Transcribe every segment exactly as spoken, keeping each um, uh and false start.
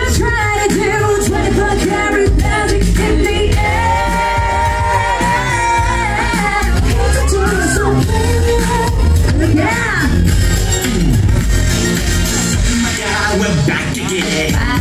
try to do twenty-four karat magic in the air. Yeah. Oh my God, we're back again. Wow.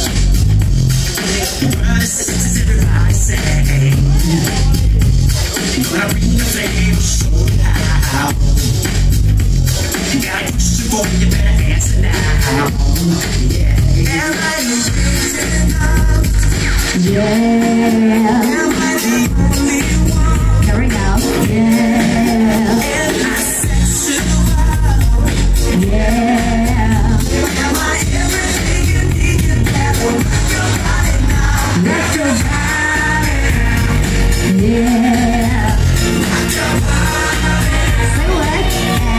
Brothers, sisters, everybody say. When I bring the flame, show you how. You got a question for me, you better answer now. Yeah. Am I the reason love? Yeah. Am I the only one? Here we go. Yeah. Am I sexual? Yeah. Am I everything you need to have? Rock your body now. Rock your body. Yeah. Rock your body. Say what?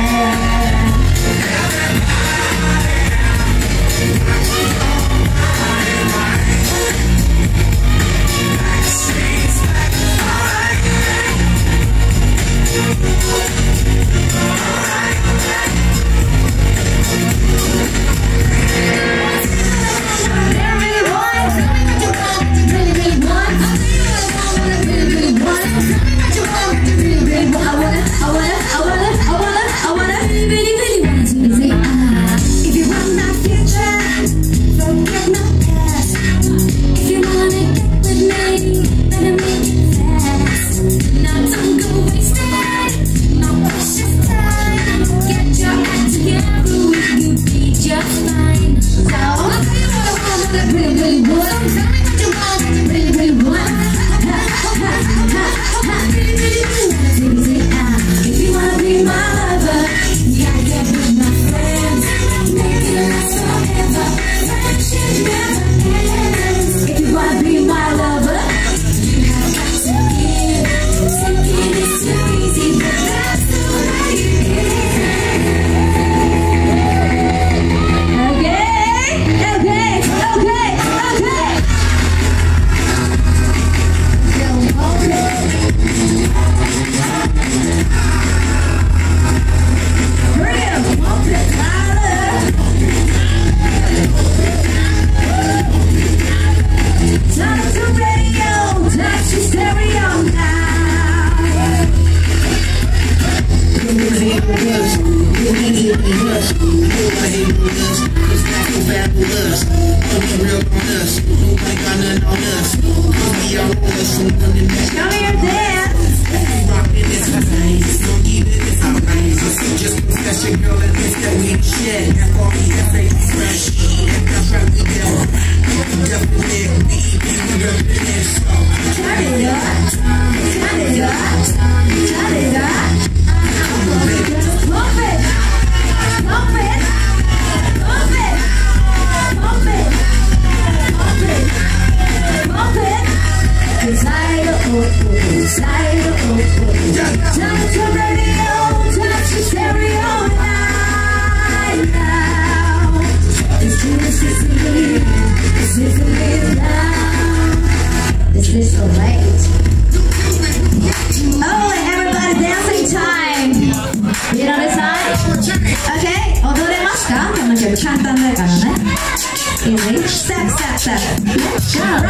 Step, step, step. Go.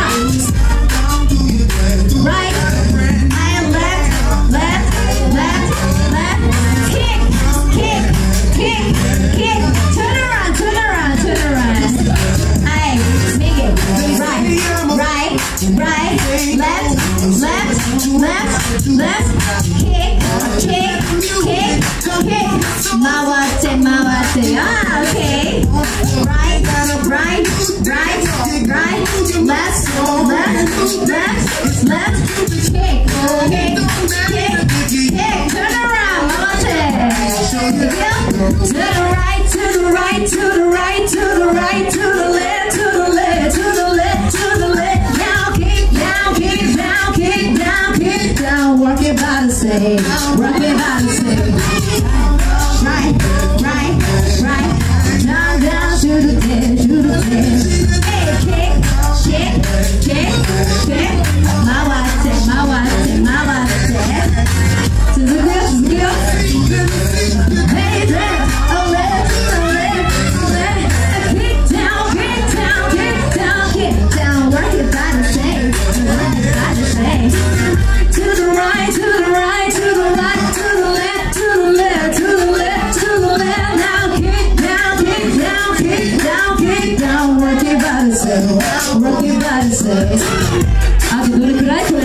Right. I am left, left, left, left. Kick, kick, kick, kick. Turn around, turn around, turn around. I make it. Right, right, right. Left, left, left, left. Kick, kick, kick, kick. Mawate, mawate. Ah, okay. Right, right, right, right, left, left, left, left, kick, kick, kick, kick, turn around, mawate. To the right, to the right. body, so rock your body, so. Aku tuh keren